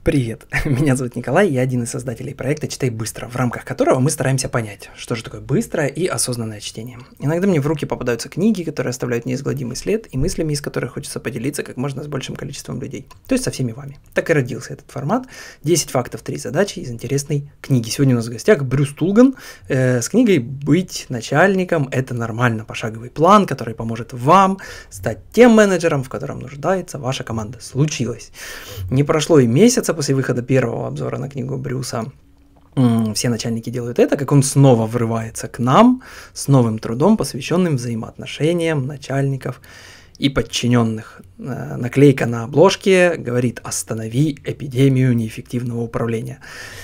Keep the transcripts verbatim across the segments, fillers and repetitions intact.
Привет, меня зовут Николай, я один из создателей проекта «Читай быстро», в рамках которого мы стараемся понять, что же такое быстрое и осознанное чтение. Иногда мне в руки попадаются книги, которые оставляют неизгладимый след, и мыслями из которых хочется поделиться как можно с большим количеством людей, то есть со всеми вами. Так и родился этот формат «десять фактов, три задачи» из интересной книги. Сегодня у нас в гостях Брюс Тулган э, с книгой «Быть начальником – это нормально. Пошаговый план, который поможет вам стать тем менеджером, в котором нуждается ваша команда». Случилось. Не прошло и месяца после выхода первого обзора на книгу Брюса «Все начальники делают это», как он снова врывается к нам с новым трудом, посвященным взаимоотношениям начальников и подчиненных. Наклейка на обложке говорит «Останови эпидемию неэффективного управления».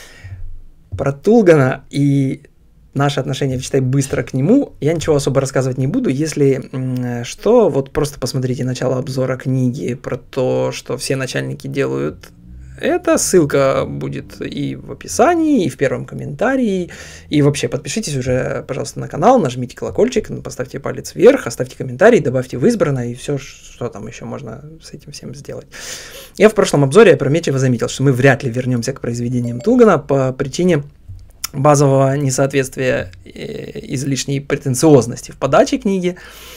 Про Тулгана и наши отношения «Читай быстро» к нему я ничего особо рассказывать не буду, если что, вот просто посмотрите начало обзора книги про то, что все начальники делают это, ссылка будет и в описании, и в первом комментарии, и вообще подпишитесь уже, пожалуйста, на канал, нажмите колокольчик, поставьте палец вверх, оставьте комментарий, добавьте в избранное, и все, что там еще можно с этим всем сделать. Я в прошлом обзоре опрометчиво заметил, что мы вряд ли вернемся к произведениям Тулгана по причине базового несоответствия излишней претенциозности в подаче книги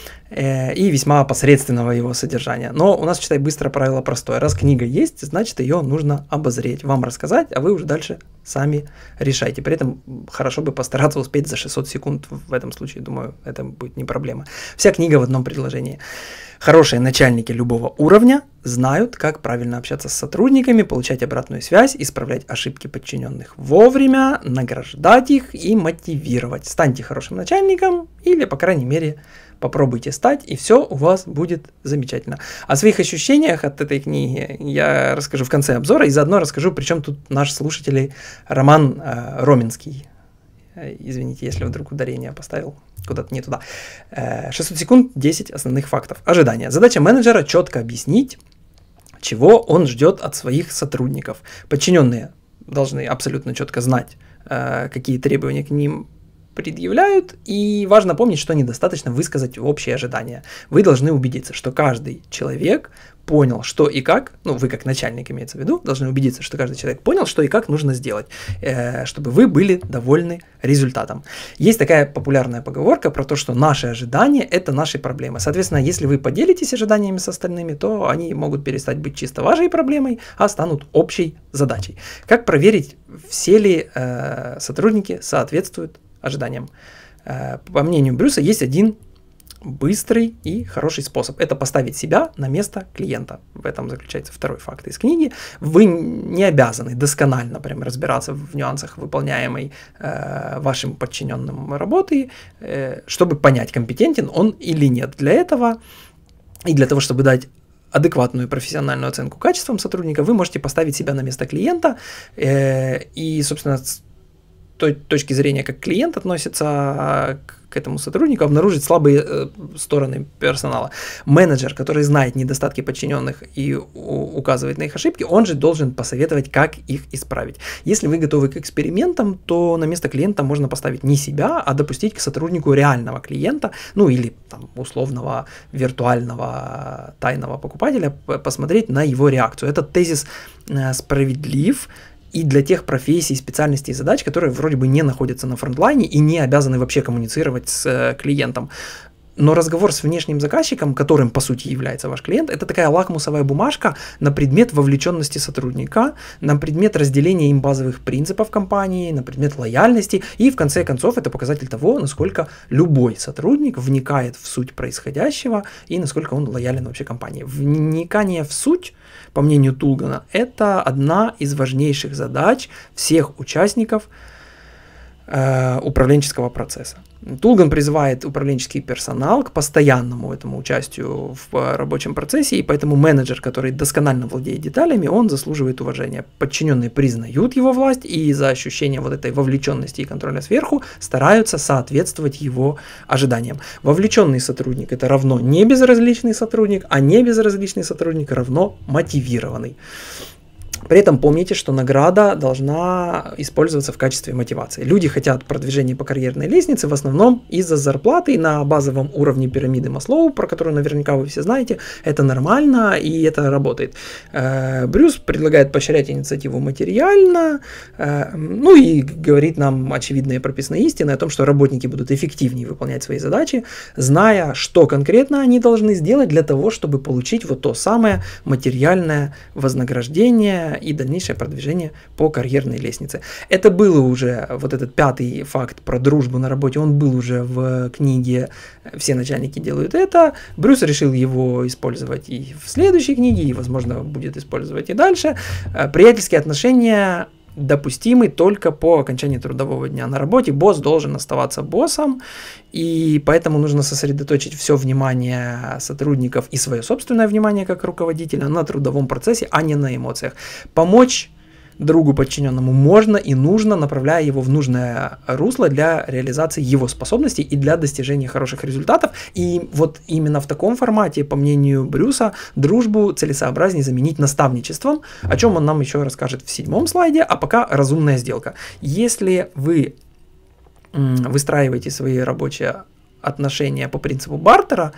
и весьма посредственного его содержания. Но у нас, читай быстро, правило простое. Раз книга есть, значит ее нужно обозреть, вам рассказать, а вы уже дальше сами решайте. При этом хорошо бы постараться успеть за шестьсот секунд. В этом случае, думаю, это будет не проблема. Вся книга в одном предложении. Хорошие начальники любого уровня знают, как правильно общаться с сотрудниками, получать обратную связь, исправлять ошибки подчиненных вовремя, награждать их и мотивировать. Станьте хорошим начальником или, по крайней мере, попробуйте стать, и все у вас будет замечательно. О своих ощущениях от этой книги я расскажу в конце обзора, и заодно расскажу, причем тут наш слушатель Роман э, Роминский. Извините, если вдруг ударение поставил куда-то не туда. шестьсот секунд, десять основных фактов. Ожидания. Задача менеджера четко объяснить, чего он ждет от своих сотрудников. Подчиненные должны абсолютно четко знать, какие требования к ним предъявляют, и важно помнить, что недостаточно высказать общие ожидания. Вы должны убедиться, что каждый человек понял, что и как, ну, вы как начальник имеется в виду, должны убедиться, что каждый человек понял, что и как нужно сделать, э, чтобы вы были довольны результатом. Есть такая популярная поговорка про то, что наши ожидания – это наши проблемы. Соответственно, если вы поделитесь ожиданиями с остальными, то они могут перестать быть чисто вашей проблемой, а станут общей задачей. Как проверить, все ли э, сотрудники соответствуют ожиданиям? Э, по мнению Брюса, есть один быстрый и хороший способ. Это поставить себя на место клиента. В этом заключается второй факт из книги. Вы не обязаны досконально прям разбираться в нюансах выполняемой э, вашим подчиненным работы, э, чтобы понять, компетентен он или нет. Для этого и для того, чтобы дать адекватную профессиональную оценку качествам сотрудника, вы можете поставить себя на место клиента э, и, собственно, с той точки зрения, как клиент относится к к этому сотруднику, обнаружить слабые э, стороны персонала. Менеджер, который знает недостатки подчиненных и у, указывает на их ошибки, он же должен посоветовать, как их исправить. Если вы готовы к экспериментам, то на место клиента можно поставить не себя, а допустить к сотруднику реального клиента, ну или там, условного виртуального тайного покупателя, посмотреть на его реакцию. Этот тезис э, справедлив и для тех профессий, специальностей и задач, которые вроде бы не находятся на фронтлайне и не обязаны вообще коммуницировать с э, клиентом. Но разговор с внешним заказчиком, которым по сути является ваш клиент, это такая лакмусовая бумажка на предмет вовлеченности сотрудника, на предмет разделения им базовых принципов компании, на предмет лояльности, и в конце концов это показатель того, насколько любой сотрудник вникает в суть происходящего и насколько он лоялен вообще компании. Вникание в суть, по мнению Тулгана, это одна из важнейших задач всех участников э, управленческого процесса. Тулган призывает управленческий персонал к постоянному этому участию в рабочем процессе, и поэтому менеджер, который досконально владеет деталями, он заслуживает уважения. Подчиненные признают его власть и за ощущение вот этой вовлеченности и контроля сверху стараются соответствовать его ожиданиям. Вовлеченный сотрудник – это равно не безразличный сотрудник, а не безразличный сотрудник равно мотивированный. При этом помните, что награда должна использоваться в качестве мотивации. Люди хотят продвижения по карьерной лестнице в основном из-за зарплаты на базовом уровне пирамиды Маслоу, про которую наверняка вы все знаете. Это нормально и это работает. Брюс предлагает поощрять инициативу материально, ну и говорит нам очевидные прописные истины о том, что работники будут эффективнее выполнять свои задачи, зная, что конкретно они должны сделать для того, чтобы получить вот то самое материальное вознаграждение и дальнейшее продвижение по карьерной лестнице. Это было уже, вот этот пятый факт про дружбу на работе, он был уже в книге «Все начальники делают это». Брюс решил его использовать и в следующей книге, и, возможно, будет использовать и дальше. Приятельские отношения допустимы только по окончании трудового дня. На работе босс должен оставаться боссом, и поэтому нужно сосредоточить все внимание сотрудников и свое собственное внимание как руководителя на трудовом процессе, а не на эмоциях. Помочь другу подчиненному можно и нужно, направляя его в нужное русло для реализации его способностей и для достижения хороших результатов. И вот именно в таком формате, по мнению Брюса, дружбу целесообразнее заменить наставничеством, о чем он нам еще расскажет в седьмом слайде, а пока разумная сделка. Если вы выстраиваете свои рабочие отношения по принципу бартера,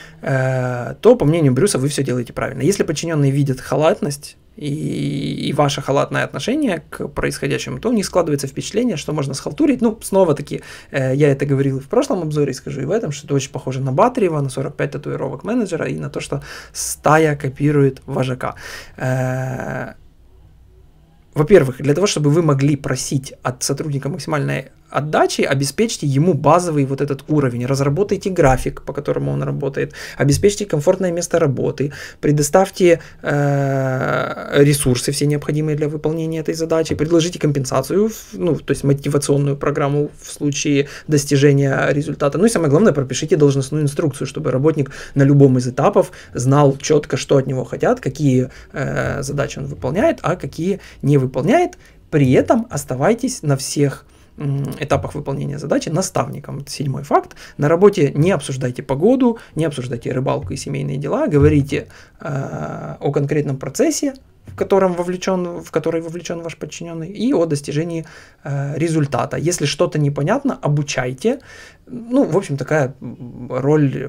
то, по мнению Брюса, вы все делаете правильно. Если подчиненные видят халатность и, и ваше халатное отношение к происходящему, то у них складывается впечатление, что можно схалтурить. Ну, снова-таки, э, я это говорил и в прошлом обзоре, и скажу и в этом, что это очень похоже на Батарева, на сорок пять татуировок менеджера и на то, что стая копирует вожака. Э, во-первых, для того, чтобы вы могли просить от сотрудника максимальной отдачи, обеспечьте ему базовый вот этот уровень, разработайте график, по которому он работает, обеспечьте комфортное место работы, предоставьте э, ресурсы все необходимые для выполнения этой задачи, предложите компенсацию, ну, то есть мотивационную программу в случае достижения результата. Ну и самое главное, пропишите должностную инструкцию, чтобы работник на любом из этапов знал четко, что от него хотят, какие э, задачи он выполняет, а какие не выполняет. При этом оставайтесь на всех этапах выполнения задачи наставником. Это седьмой факт. На работе не обсуждайте погоду, не обсуждайте рыбалку и семейные дела, говорите э, о конкретном процессе, в котором вовлечен, в который вовлечен ваш подчиненный, и о достижении э, результата. Если что-то непонятно, обучайте. Ну, в общем, такая роль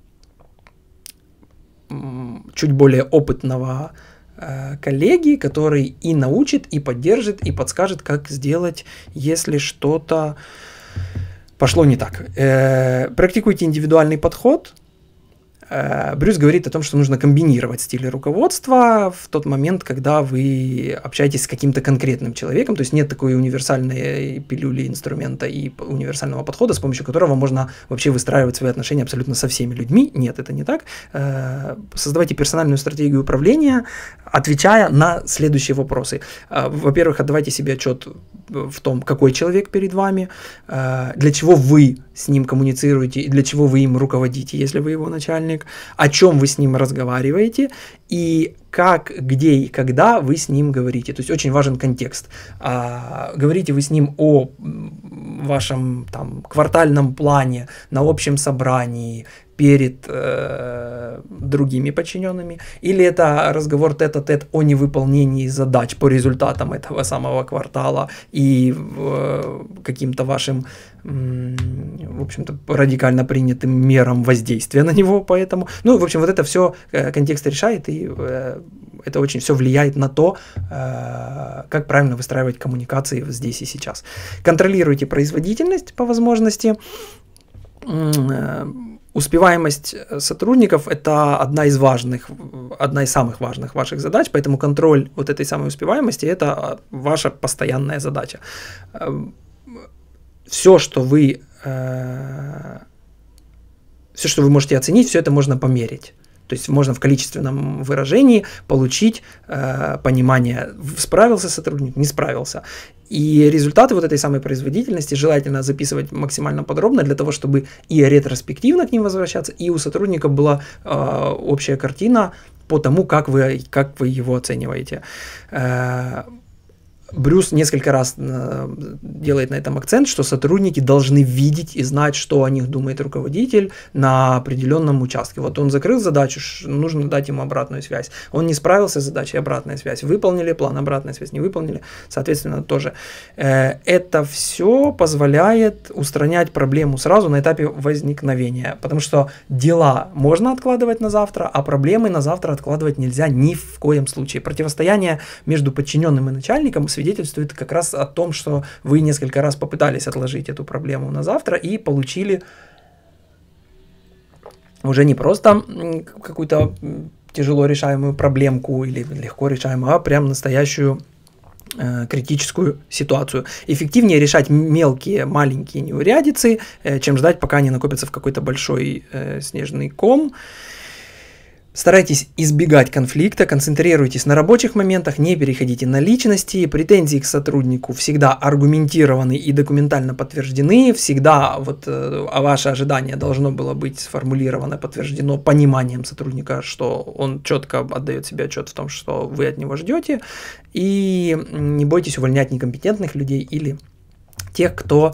э, чуть более опытного коллеги, который и научит, и поддержит, и подскажет, как сделать, если что-то пошло не так. Э, практикуйте индивидуальный подход. Э, Брюс говорит о том, что нужно комбинировать стили руководства в тот момент, когда вы общаетесь с каким-то конкретным человеком, то есть нет такой универсальной пилюли инструмента и универсального подхода, с помощью которого можно вообще выстраивать свои отношения абсолютно со всеми людьми. Нет, это не так. Э, создавайте персональную стратегию управления, отвечая на следующие вопросы. Э, во-первых, отдавайте себе отчет в том, какой человек перед вами, э, для чего вы с ним коммуницируете и для чего вы им руководите, если вы его начальник, о чем вы с ним разговариваете и как, где и когда вы с ним говорите. То есть очень важен контекст. А, говорите вы с ним о вашем там, квартальном плане, на общем собрании, перед э, другими подчиненными, или это разговор тет-а-тет о невыполнении задач по результатам этого самого квартала и э, каким-то вашим, э, в общем-то, радикально принятым мерам воздействия на него, поэтому, ну, в общем, вот это все э, контекст решает, и э, это очень все влияет на то, э, как правильно выстраивать коммуникации здесь и сейчас. Контролируйте производительность по возможности. Э, Успеваемость сотрудников – это одна из важных, одна из самых важных ваших задач, поэтому контроль вот этой самой успеваемости – это ваша постоянная задача. Все, что вы, все, что вы можете оценить, все это можно померить. То есть можно в количественном выражении получить э, понимание, справился сотрудник, не справился. И результаты вот этой самой производительности желательно записывать максимально подробно для того, чтобы и ретроспективно к ним возвращаться, и у сотрудника была э, общая картина по тому, как вы, как вы его оцениваете. Э, Брюс несколько раз делает на этом акцент, что сотрудники должны видеть и знать, что о них думает руководитель на определенном участке. Вот он закрыл задачу, нужно дать ему обратную связь. Он не справился с задачей, обратная связь. Выполнили план, обратная связь, не выполнили, соответственно, тоже. Это все позволяет устранять проблему сразу на этапе возникновения, потому что дела можно откладывать на завтра, а проблемы на завтра откладывать нельзя ни в коем случае. Противостояние между подчиненным и начальником свидетельствует как раз о том, что вы несколько раз попытались отложить эту проблему на завтра и получили уже не просто какую-то тяжело решаемую проблемку или легко решаемую, а прям настоящую э, критическую ситуацию. Эффективнее решать мелкие, маленькие неурядицы, э, чем ждать, пока они накопятся в какой-то большой э, снежный ком. Старайтесь избегать конфликта, концентрируйтесь на рабочих моментах, не переходите на личности, претензии к сотруднику всегда аргументированы и документально подтверждены, всегда вот э, ваше ожидание должно было быть сформулировано, подтверждено пониманием сотрудника, что он четко отдает себе отчет в том, что вы от него ждете, и не бойтесь увольнять некомпетентных людей или тех, кто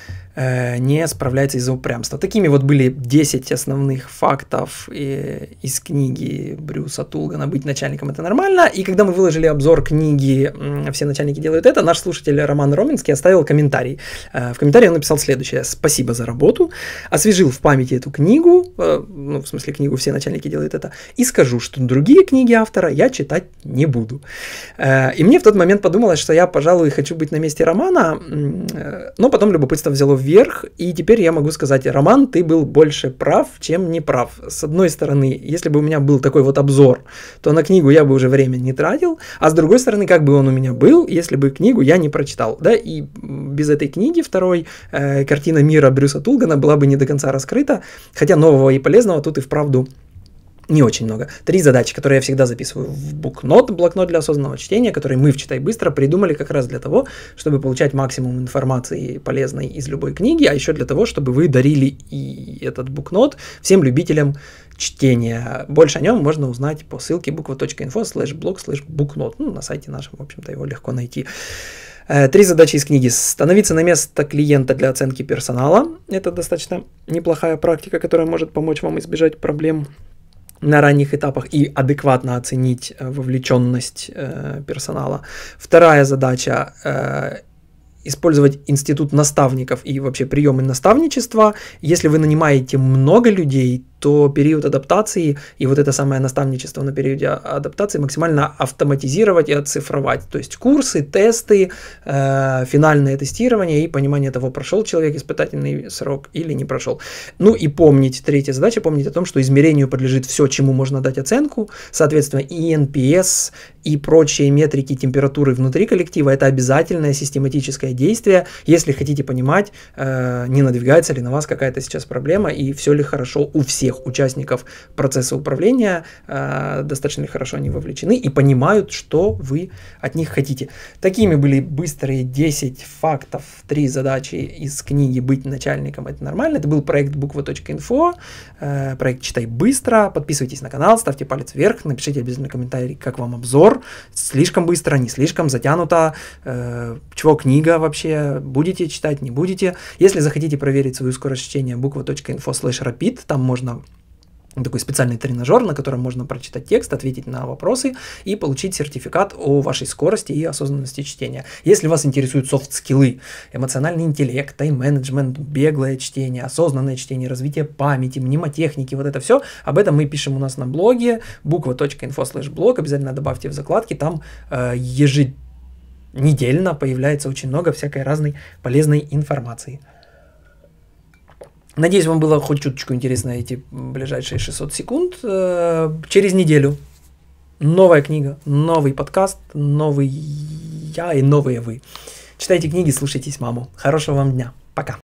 не справляется из-за упрямства. Такими вот были десять основных фактов из книги Брюса Тулгана «Быть начальником – это нормально». И когда мы выложили обзор книги «Все начальники делают это», наш слушатель Роман Роменский оставил комментарий. В комментарии он написал следующее: «Спасибо за работу, освежил в памяти эту книгу», ну, в смысле книгу «Все начальники делают это», и скажу, что другие книги автора я читать не буду. И мне в тот момент подумалось, что я, пожалуй, хочу быть на месте Романа, но потом любопытство взяло вверх, и теперь я могу сказать: Роман, ты был больше прав, чем не прав. С одной стороны, если бы у меня был такой вот обзор, то на книгу я бы уже время не тратил, а с другой стороны, как бы он у меня был, если бы книгу я не прочитал, да, и без этой книги второй э, картина мира Брюса Тулгана была бы не до конца раскрыта, хотя нового и полезного тут и вправду не очень много. Три задачи, которые я всегда записываю в букнот, блокнот для осознанного чтения, которые мы в «Читай быстро» придумали как раз для того, чтобы получать максимум информации полезной из любой книги, а еще для того, чтобы вы дарили и этот букнот всем любителям чтения. Больше о нем можно узнать по ссылке буква.инфо слэш блог слэш букнот. Ну, на сайте нашем, в общем-то, его легко найти. Три задачи из книги. Становиться на место клиента для оценки персонала. Это достаточно неплохая практика, которая может помочь вам избежать проблем на ранних этапах и адекватно оценить вовлеченность э, персонала. Вторая задача э, – использовать институт наставников и вообще приемы наставничества. Если вы нанимаете много людей, то период адаптации и вот это самое наставничество на периоде адаптации максимально автоматизировать и оцифровать. То есть курсы, тесты, э, финальное тестирование и понимание того, прошел человек испытательный срок или не прошел. Ну и помнить, третья задача, помнить о том, что измерению подлежит все, чему можно дать оценку. Соответственно, и эн пи эс, и прочие метрики температуры внутри коллектива – это обязательное систематическое действие, если хотите понимать, э, не надвигается ли на вас какая-то сейчас проблема и все ли хорошо у всех участников процесса управления, э, достаточно ли хорошо они вовлечены и понимают, что вы от них хотите. Такими были быстрые десять фактов, три задачи из книги «Быть начальником – это нормально». Это был проект буква.инфо, э, проект «Читай быстро». Подписывайтесь на канал, ставьте палец вверх, напишите обязательно комментарий, как вам обзор. Слишком быстро, не слишком, затянуто, э, чего книга вообще, будете читать, не будете. Если захотите проверить свою скорость чтения, буква.инфо слэш rapid, там можно такой специальный тренажер, на котором можно прочитать текст, ответить на вопросы и получить сертификат о вашей скорости и осознанности чтения. Если вас интересуют софт-скиллы, эмоциональный интеллект, тайм-менеджмент, беглое чтение, осознанное чтение, развитие памяти, мнемотехники, вот это все, об этом мы пишем у нас на блоге буква.инфо слэш блог, обязательно добавьте в закладки, там э, еженедельно появляется очень много всякой разной полезной информации. Надеюсь, вам было хоть чуточку интересно эти ближайшие шестьсот секунд. Через неделю новая книга, новый подкаст, новый я и новые вы. Читайте книги, слушайтесь маму. Хорошего вам дня. Пока.